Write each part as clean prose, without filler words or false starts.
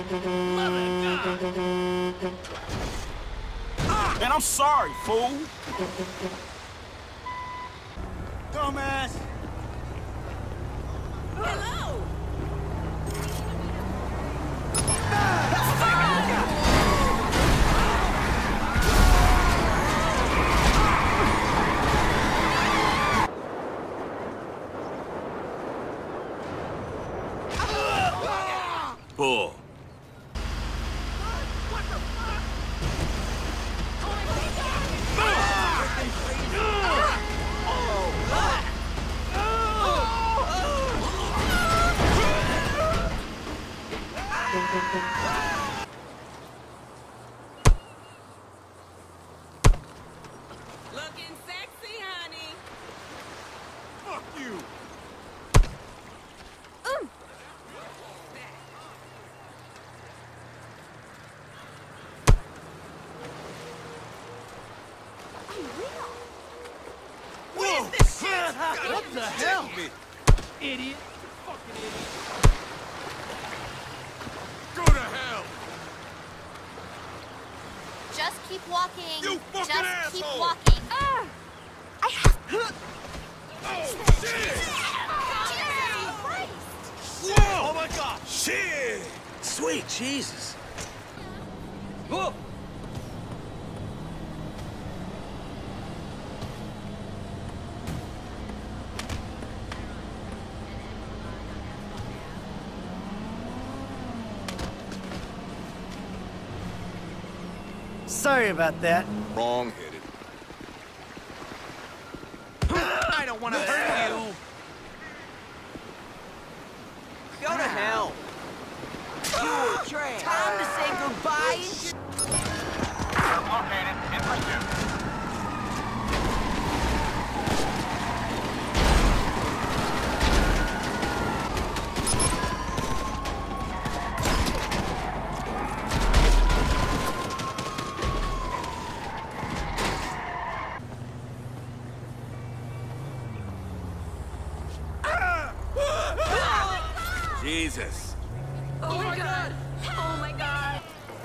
Man, I'm sorry, fool. Dumbass! Hello! Bull. Looking sexy, honey. Fuck you! What is this shit? What the hell? Idiot. Fucking idiot. Go to hell! Just keep walking. You fucking Just keep asshole! walking. I have. Oh, shit! Whoa! Oh my god! Shit! Sweet Jesus. Whoa. Sorry about that. Wrong-headed. I don't want to hurt you! Go to hell. You trash. Time to say goodbye. Located in pursuit. Jesus. Oh my god! Oh my god!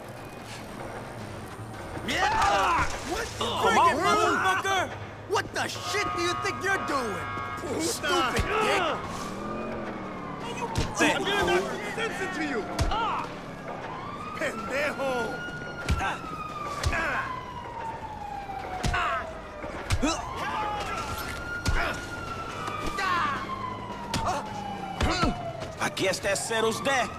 What the Come on, motherfucker? What the shit do you think you're doing? Stupid dick! I'm gonna knock sense into you! Pendejo! I guess that settles that.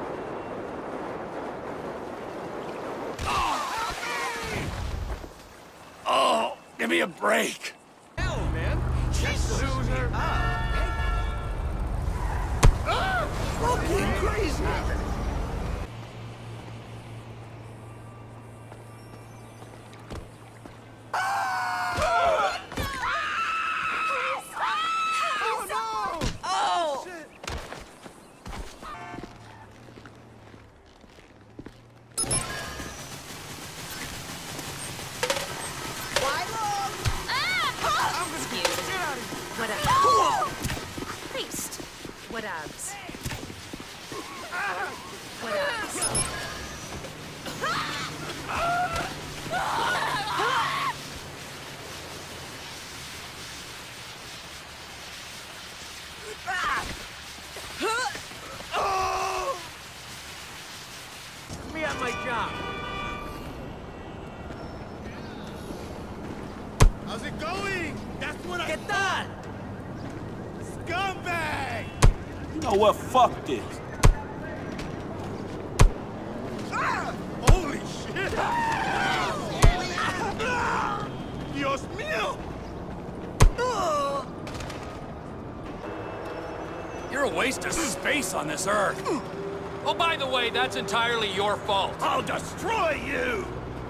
Oh, give me a break. Hell, man. Jesus. Loser. Fucking crazy! What abs? Priest. What abs? What abs? Me at my job. How's it going? That's what I... ¿Qué tal? Scumbag! You know what? Fuck this. Holy shit! Dios mío! You're a waste of space on this earth. Oh, by the way, that's entirely your fault. I'll destroy you!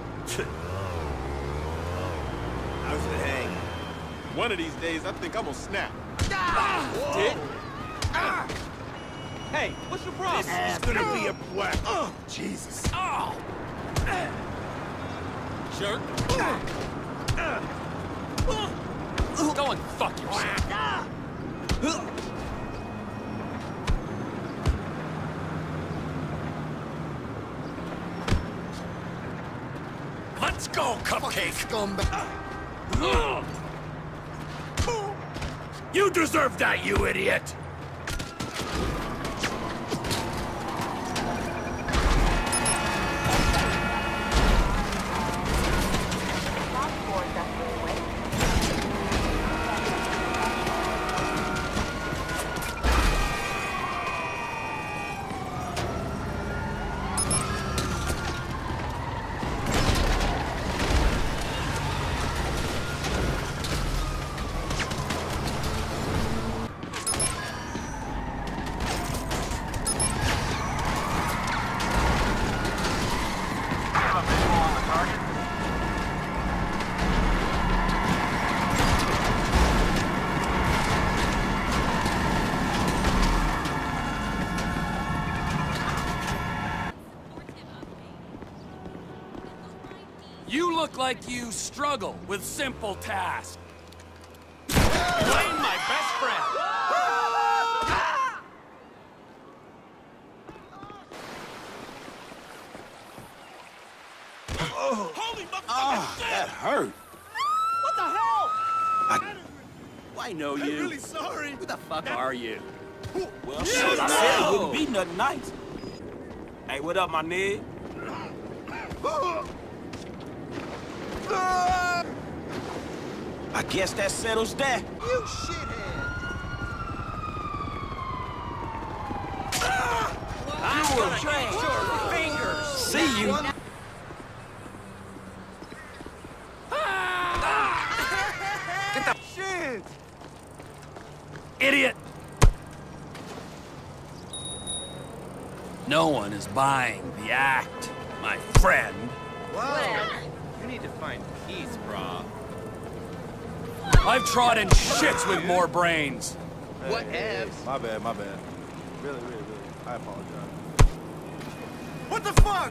How's it hang? One of these days, I think I'm gonna snap. Dick? Hey, what's your problem? This is gonna be a black. Jesus. Oh. Jerk. Go and fuck yourself. Let's go, Cupcake! Scumbag. You deserve that, you idiot! You look like you struggle with simple tasks. Blame my best friend! Holy motherfucker! That hurt. What the hell? I know you. I'm really sorry. Who the fuck are you? Well, shit, I said it wouldn't be nothing nice. Hey, what up, my nigga? I guess that settles that. You shithead. You will train your fingers. See you. Shit. Idiot! No one is buying the act, my friend. Wow. You need to find peace, brah. I've trodden shits with more brains. Whatevs. My bad, my bad. Really, really, really. I apologize. What the fuck?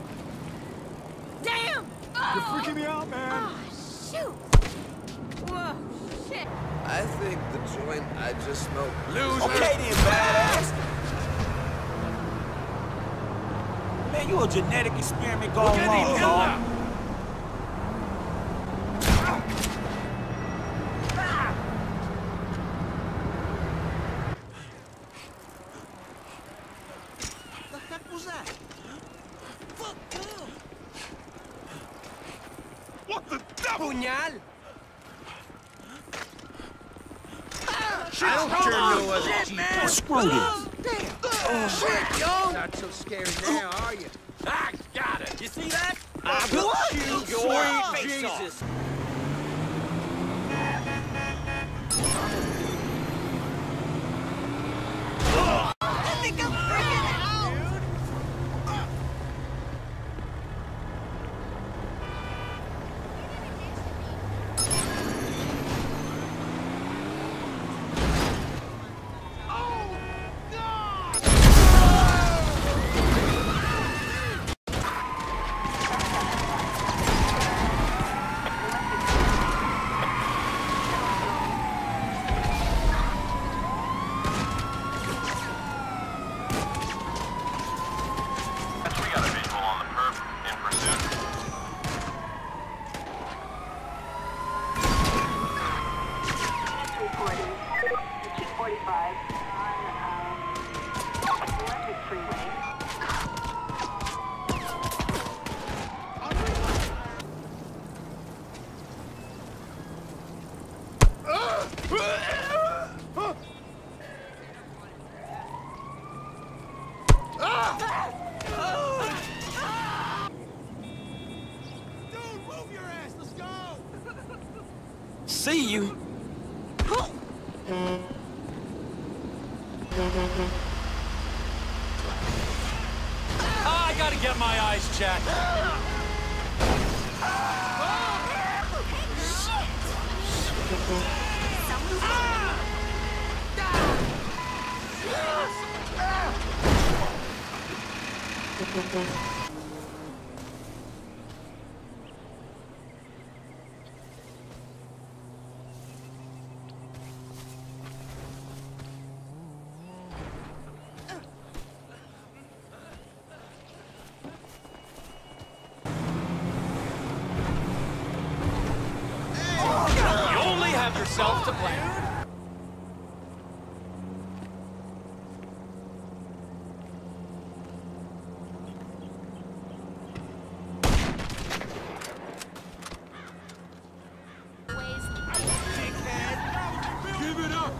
Damn! You're freaking me out, man. Oh, shoot! Whoa, shit. I think the joint I just smoked. Okay then, badass. Man, you a genetic experiment gone wrong, dog. The heck was that? Fuck. What the devil? Puñal. I don't care no other Shit, G. man. Screw this. Damn. Oh, shit, yo. Not so scary now, are you? I got it. You see that? What? You Sweet face off. Jesus. I think I'm freaking out. Dude, move your ass. Let's go. See you. I gotta get my eyes checked. got yourself to blame. Give it up!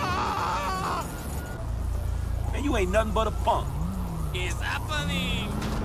Man, you ain't nothing but a punk. It's happening.